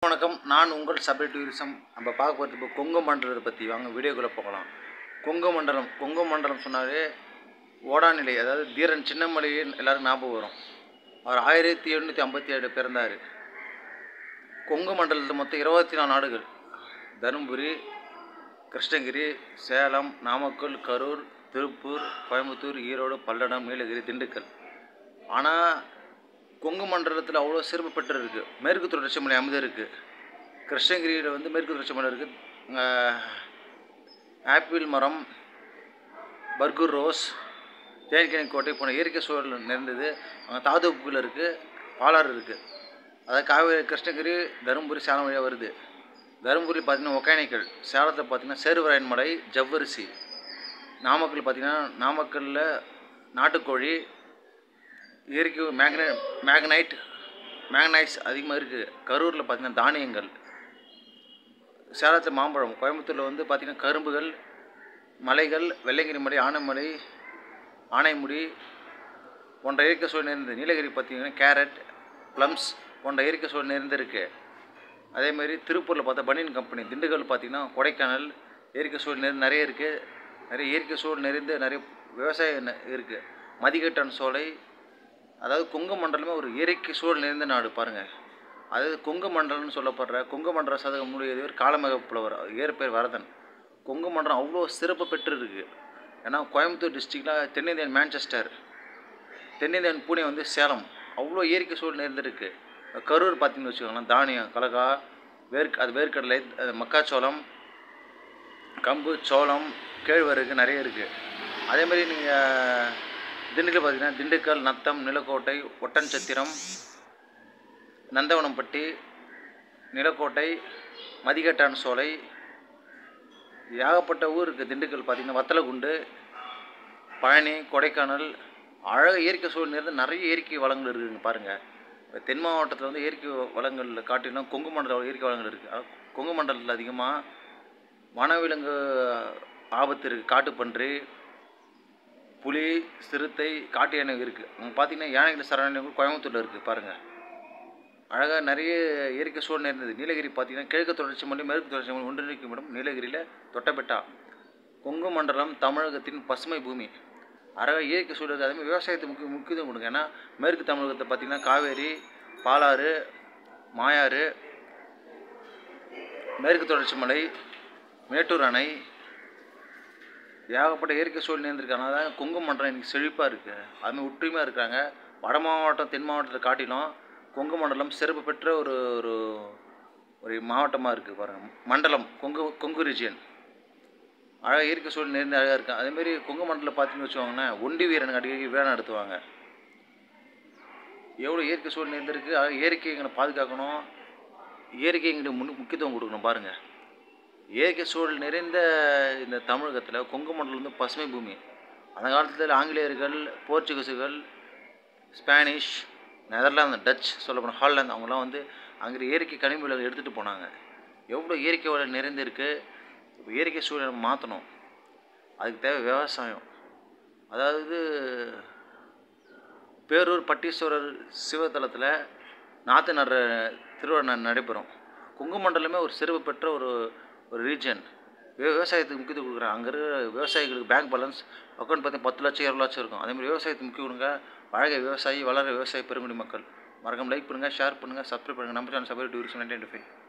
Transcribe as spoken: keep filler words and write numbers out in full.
வணக்கம். நான் உங்கள் சபரி டூரிசம். நம்ம பார்க்க போகிறது இப்போ கொங்கு மண்டலத்தை பற்றி. வாங்க வீடியோக்குள்ளே போகலாம். கொங்கு மண்டலம் கொங்கு மண்டலம் சொன்னாலே ஓடாநிலை, அதாவது தீரன் சின்னமலையே எல்லாருக்கும் ஞாபகம் வரும். அவர் ஆயிரத்தி எண்ணூற்றி ஐம்பத்தி ஏழு பிறந்தார். கொங்கு மண்டலத்தில் மொத்தம் இருபத்தி நாலு நாடுகள்: தருமபுரி, கிருஷ்ணகிரி, சேலம், நாமக்கல், கரூர், திருப்பூர், கோயம்புத்தூர், ஈரோடு, பல்லடம், நீலகிரி, திண்டுக்கல். ஆனால் கொங்கு மண்டலத்தில் அவ்வளோ சிறப்பு பெற்று இருக்குது. மேற்கு தொடர்ச்சி மலை அமைதி இருக்குது. கிருஷ்ணகிரியில் வந்து மேற்கு தொடர்ச்சி மலை இருக்குது. ஆப்பிள் மரம், பர்கூர் ரோஸ், தேன்கனி கோட்டை போன இயற்கை சூழல் நிறைந்தது. அங்கே தாதுப்புகள் இருக்குது, பாலாறு இருக்குது. அதாவது காவேரி கிருஷ்ணகிரி தருமபுரி சேலம் வழியாக வருது. தருமபுரி பார்த்திங்கன்னா ஒகேனக்கல், சேலத்தில் பார்த்திங்கன்னா சேர்வராயன் மலை, ஜவ்வரிசி. நாமக்கல் பார்த்திங்கன்னா நாமக்கல்லில் நாட்டுக்கோழி, இயற்கை மேக்ன மேக்னைட் மேக்னைட்ஸ் அதிகமாக இருக்குது. கரூரில் பார்த்திங்கன்னா தானியங்கள், சேலத்தில் மாம்பழம், கோயம்புத்தூரில் வந்து பார்த்திங்கன்னா கரும்புகள், மலைகள், வெள்ளைங்கிரி மலை, ஆனைமலை, ஆனைமுடி போன்ற இயற்கை சூழல் நிறைந்தது. நீலகிரி பார்த்திங்கன்னா கேரட், ப்ளம்ஸ் போன்ற இயற்கை சூழல் நிறைந்திருக்கு. அதேமாதிரி திருப்பூரில் பார்த்தா பனியன் கம்பெனி. திண்டுக்கல் பார்த்திங்கன்னா கொடைக்கானல் இயற்கை சூழல் நிறைந்து நிறைய இருக்குது. நிறைய இயற்கை சூழல் நிறைந்து நிறைய விவசாயம் இருக்குது. மதிகட்டான் சோலை. அதாவது கொங்கு மண்டலமே ஒரு இயற்கை சூழல் நிறைந்த நாடு பாருங்கள். அதாவது கொங்கு மண்டலம்னு சொல்லப்படுற கொங்கு மண்டல சதகம் முடியவர் காலமேக புலவர், இயற்பெயர் வரதன். கொங்கு மண்டலம் அவ்வளோ சிறப்பு பெற்று இருக்குது. ஏன்னா கோயம்புத்தூர் டிஸ்ட்ரிக்டில் தென்னிந்தியன் மான்செஸ்டர், தென்னிந்தியன் பூனே வந்து சேலம், அவ்வளோ இயற்கை சூழல் நிறைந்திருக்கு. கரூர் பார்த்திங்கன்னு வச்சுக்கோங்களேன், தானியம், கலகா, வேர்க் அது வேர்க்கடலை, மக்காச்சோளம், கம்பு, சோளம், கேழ்வரகு நிறைய இருக்குது. அதேமாதிரி நீங்கள் திண்டுக்கல் பார்த்திங்கன்னா திண்டுக்கல், நத்தம், நிலக்கோட்டை, ஒட்டன்சத்திரம், நந்தவனம்பட்டி, நிலக்கோட்டை, மதிகட்டான் சோலை, ஏகப்பட்ட ஊர் இருக்குது. திண்டுக்கல் பார்த்திங்கன்னா வத்தலகுண்டு, பழனி, கொடைக்கானல், அழக இயற்கை சூழல் நிறைந்த நிறைய இயற்கை வளங்கள் இருக்குதுங்க பாருங்கள். தென் மாவட்டத்தில் வந்து இயற்கை வளங்களில் காட்டிலும் கொங்கு மண்டலம் இயற்கை வளங்கள் இருக்குது. கொங்கு மண்டலத்தில் அதிகமாக வனவிலங்கு ஆபத்து இருக்குது. காட்டுப்பன்றி, புலி, சிறுத்தை, காட்டு யானை இருக்குது. அங்கே பார்த்திங்கன்னா யானைகள் சரணாலயங்கள் கோயம்புத்தூரில் இருக்குது பாருங்கள். அழகாக நிறைய இயற்கை சூழல் நிறைந்தது. நீலகிரி பார்த்திங்கன்னா கிழக்கு தொடர்ச்சி மலை, மேற்கு தொடர்ச்சி மலை ஒன்றிணைக்கும் இடம் நீலகிரியில் தொட்டபெட்டா. கொங்கு மண்டலம் தமிழகத்தின் பசுமை பூமி. அழகாக இயற்கை சூழல். அதேமாதிரி விவசாயத்துக்கு முக்கிய முக்கியத்துவம் கொடுங்க. ஏன்னா மேற்கு தமிழகத்தை பார்த்திங்கன்னா காவேரி, பாலாறு, மாயாறு, மேற்கு தொடர்ச்சி மலை, மேட்டூர் அணை, ஏகப்பட்ட இயற்கை சூழல் நேர்ந்திருக்காங்க. அதான் கொங்கு மண்டலம் இன்றைக்கி செழிப்பாக இருக்குது. அதுமாதிரி ஒற்றுமையாக இருக்கிறாங்க. வட மாவட்டம் தென் மாவட்டத்தில் காட்டிலும் கொங்கு மண்டலம் சிறப்பு பெற்ற ஒரு ஒரு ஒரு மாவட்டமாக இருக்குது பாருங்கள். மண்டலம் கொங்கு கொங்கு ரீஜியன் அழகாக இயற்கை சூழல் நேர்ந்து அழகாக இருக்குது. அதேமாரி கொங்கு மண்டலம் பார்த்தீங்கன்னு வச்சுக்கோங்களேன், ஒண்டி வீரனுக்கு அடிக்கடி விழா நடத்துவாங்க. எவ்வளோ இயற்கை சூழல் நேர்ந்திருக்கு. அழகாக இயற்கைங்களை பாதுகாக்கணும், இயற்கைங்களுக்கு முன் முக்கியத்துவம் கொடுக்கணும் பாருங்கள். இயற்கை சூழல் நிறைந்த இந்த தமிழகத்தில் கொங்கு மண்டலம் வந்து பசுமை பூமி. அந்த காலத்தில் ஆங்கிலேயர்கள், போர்ச்சுகீஸுகள், ஸ்பானிஷ், நெதர்லாந்து, டச், சொல்லப்போனால் ஹாலந்து, அவங்களாம் வந்து அங்கே இயற்கை கனிமங்களை எடுத்துகிட்டு போனாங்க. எவ்வளோ இயற்கை வளம் நிறைந்திருக்கு. இப்போ இயற்கை சூழலை மாற்றணும். அதுக்கு தேவை விவசாயம். அதாவது பேரூர் பட்டீஸ்வரர் சிவத்தலத்தில் நாற்று நடுற திருவிழா நடைபெறும். கொங்கு மண்டலமே ஒரு சிறப்பு பெற்ற ஒரு ஒரு ரீஜன். விவசாயத்துக்கு முக்கியத்துவம் கொடுக்குறாங்க. அங்கே இருக்கிற விவசாயிகளுக்கு பேங்க் பேலன்ஸ் அக்கௌண்ட் பார்த்தீங்கன்னா பத்து லட்சம் இருபது லட்சம் இருக்கும். அதேமாதிரி விவசாயத்துக்கு முக்கியம் கொடுங்க. பழக விவசாயி, வளர விவசாயி, பெருங்குடி மக்கள். மறக்காம லைக் பண்ணுங்கள், ஷேர் பண்ணுங்கள், சப்ஸ்கிரைப் பண்ணுங்கள். நம்ம channel Sabari tourism nineteen five.